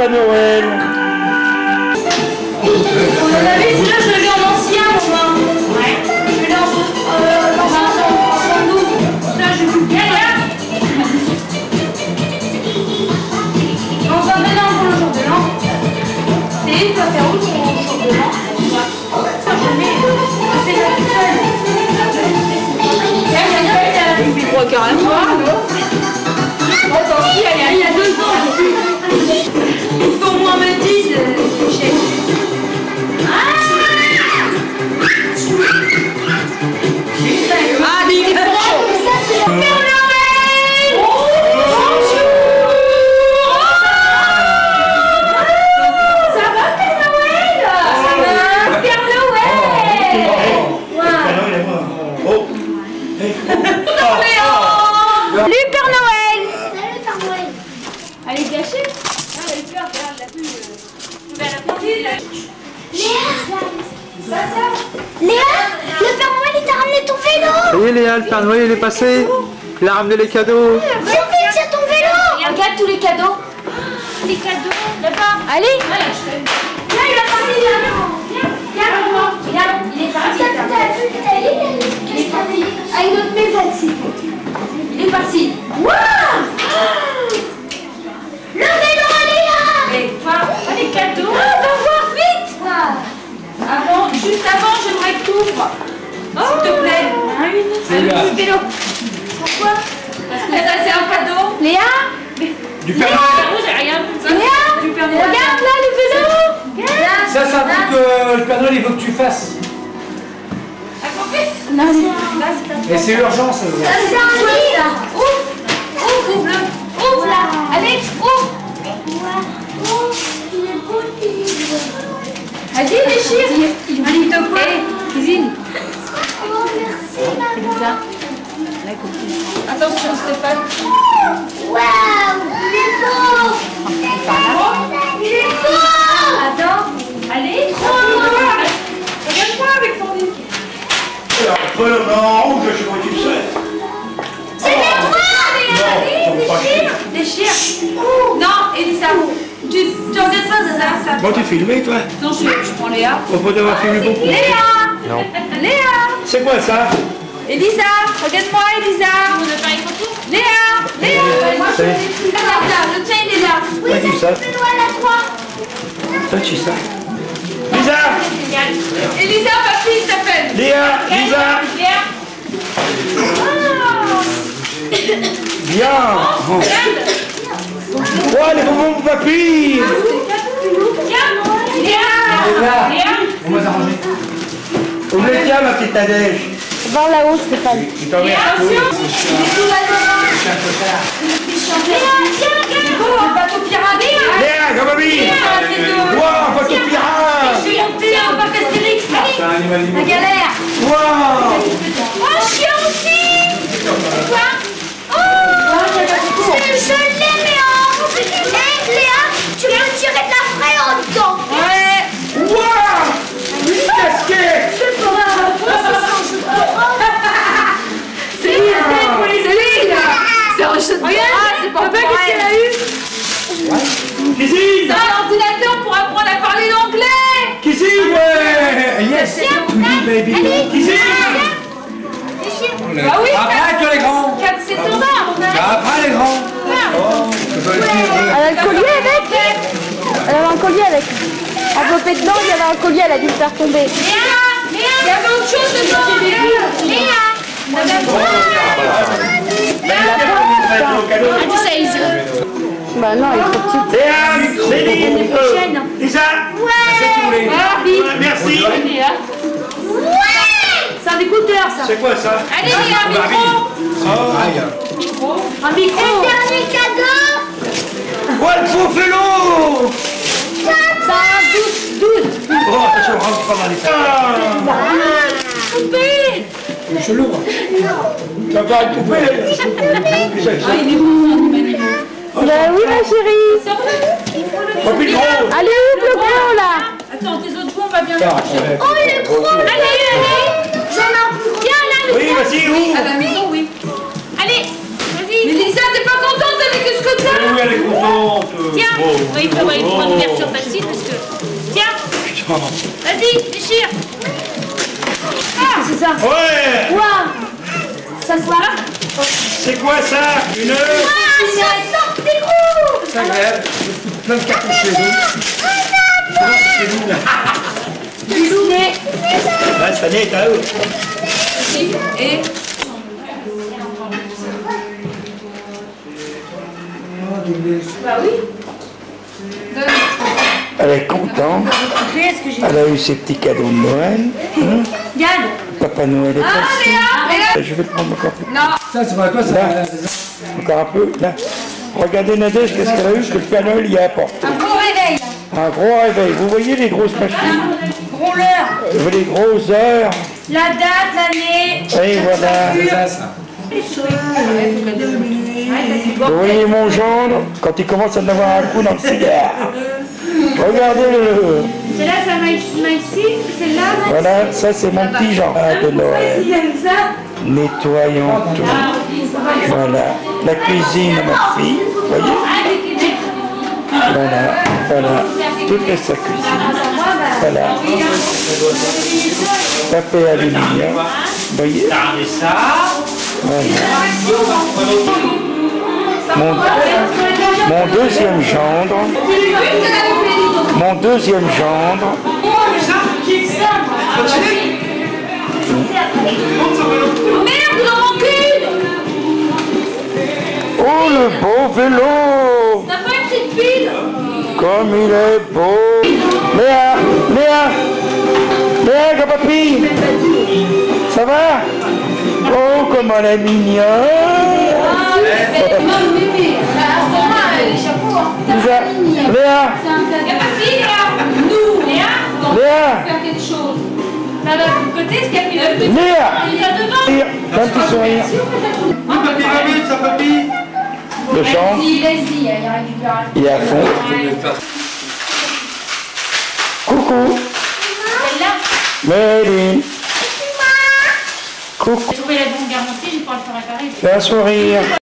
Papa Noël. On en avait, celui-là je l'avais en ancien, Romain. Ouais. Je l'ai en 72. Ça, je vous bien là. On va maintenant pour le jour de l'an. C'est une fois faire où pour le jour de l'an? Ça, je mets. C'est la seule. Il croit qu'il n'y a rien à voir, non? Attends, si, il y a 2 ans. Il faut au moins me dire, chef. Ah, des francs. Ça, c'est le Père Noël. Bonjour. Ça va, Père Noël? Ça va, Père Noël. Salut, Père Noël. Salut, Père Noël. Elle est gâchée. Elle est peur, regarde, la plus nouvelle appétit. Léa. Léa, le Père Noël il t'a ramené ton vélo. Ça y est Léa, le Père Noël il est passé. Il a ramené les cadeaux. Viens vite, c'est ton vélo. Regarde tous les cadeaux. Les cadeaux, là-bas. Allez. Là, il est parti, viens, regarde, il est parti. Il est parti. À une autre maison ici. Il est parti. Waouh. Le vélo, Léa. Et toi, les cadeaux. Va voir vite. Juste avant, j'aimerais que tu ouvres. S'il te plaît. Un petit vélo. Pourquoi? Parce que ça, c'est un cadeau. Léa? Du Père Noël. J'ai rien vu. Léa? Du Père Noël. Regarde là le vélo. Ça, c'est un truc que le Père Noël il veut que tu fasses. T'as compris? Non. Mais c'est urgent ça. C'est un livre. Ouvre-le. Ouvre là. Alex, ouvre. Il est beau le livre. Vas-y, déchire. Un livre de quoi? Cuisine. Oh, merci, maman. Attention, Stéphane. Waouh, il est beau. Il est beau. Attends. Allez. Regarde-moi avec ton livre. Alors, prenons en rouge, je sais pas qui c'est. C'est les trois. Allez, déchire. Non, Elisa. Tu regardes pas ça. Bon, tu filmé, toi? Non, je prends Léa. On peut devoir filmer beaucoup. Léa. Non. Léa. C'est quoi ça? Elisa, regarde-moi, Elisa. On a pas une photo? Léa. Moi, je Salut. le tien, il est là. Oui, Qui ça? c'est Noël à toi. Toi, tu sais ça? Lisa! Elisa, papy, il s'appelle. Léa! Lisa! Léa. Bien! Oh, les bonbons pour papy! On va s'arranger. Où le tien, ma petite Nadège? Va là-haut, Stéphane. Il t'en met un peu. Léa, tiens, le bateau pirate. Léa, comme ami! Wow, bateau pirate! Je suis un parc Astérix. C'est un animal La immonde. galère. Wow! Oh, chien aussi. Quoi? Oh, je l'ai, mais en... Léa, tu peux tirer de la fraie en dedans. Ouais. Wow! Une casquette! C'est pour un... C'est lui, c'est un jeu de bras, c'est pas vrai. Qu'est-ce qu'elle a eu? Kizzy! C'est un ordinateur pour apprendre à parler l'anglais. Kizzy, ouais! Yes! Oui, baby! Kizzy! Bah oui, Après que les grands. c'est ton arbre. Après les grands. Elle a le collier avec. Elle avait un collier avec. Enveloppé dedans, il y avait un collier, elle a dû le faire tomber. Léa, il y avait autre chose dedans. Léa. Bah non, il est trop petit. Léa! Lisa! Ouais. Merci! C'est un écouteur, ça. C'est quoi ça? Allez, Léa, un micro. Un micro. Le dernier cadeau. Quoi le faux vélo? Ça a un 12. Oh, attention, rentre pas dans les sacs. Coupé. Je l'ouvre. Ça va être coupé. Bah oui, ma chérie. Pas plus gros. Allez, ouvre le gros là. Attends, tes autres jouets, on va bien les chercher. Oh, il est trop. Allez. J'en ai un plus gros. Viens là, Oui, vas-y, ouvre. À la maison, oui. Allez, vas-y. Mais Lisa, t'es pas contente avec ce que t'as? Oui, elle est contente. Tiens, Bon. Oui, il faut avoir une ouverture facile parce que. Tiens! Vas-y, déchire! C'est ça. Ouais. Waouh. Ça se voit. C'est quoi ça? Une heure? Ah, ça sort des gros! C'est agréable. Plein de cartouches chez nous. Chez nous, là. Disney. Là, cette année est à eux. Et. Bah oui. Elle est contente. Elle a eu ses petits cadeaux de Noël. Hein? Regarde. Papa Noël est passé. Je vais prendre encore un peu. Ça, c'est pas quoi ça? Là. Encore un peu. Là. Regardez Nadège, qu'est-ce qu'elle a eu, ce que le Père Noël y a apporté. Un gros réveil. Un gros réveil. Vous voyez les grosses machines? Gros l'heure. Les grosses heures. La date, l'année. Et voilà. C'est ça, ça. Vous voyez mon gendre, quand il commence à en avoir un coup dans le cigare. Regardez-le. Celle-là, ça m'a ici. Celle-là. Voilà, ça c'est mon petit gendre de Noël. Il aime ça. Nettoyons tout. Voilà. La cuisine, ma fille. Vous voyez? Voilà, voilà. Toute sa cuisine. Voilà. Papier aluminium. Vous voyez? Voilà. Mon deuxième gendre. Mon deuxième gendre. Merde, il en manque une! Oh, le beau vélo! T'as pas une petite pile? Comme il est beau! Léa! Léa! Léa, grand-papi! Ça va? Oh, comme elle est mignonne! Lisa, Léa! Y'a pas de fille, Léa? Nous, Léa? Non, Léa! faire quelque chose. Là, de l'autre côté, ce qu'il y a plus de petit. Léa! Il y a devant. Fais un petit sourire. Le champ, Vas-y, il récupère. il est à fond. Coucou! Celle-là, Méline! Coucou! j'ai trouvé la bonne garantie, je vais pouvoir le faire réparer. Fais un sourire.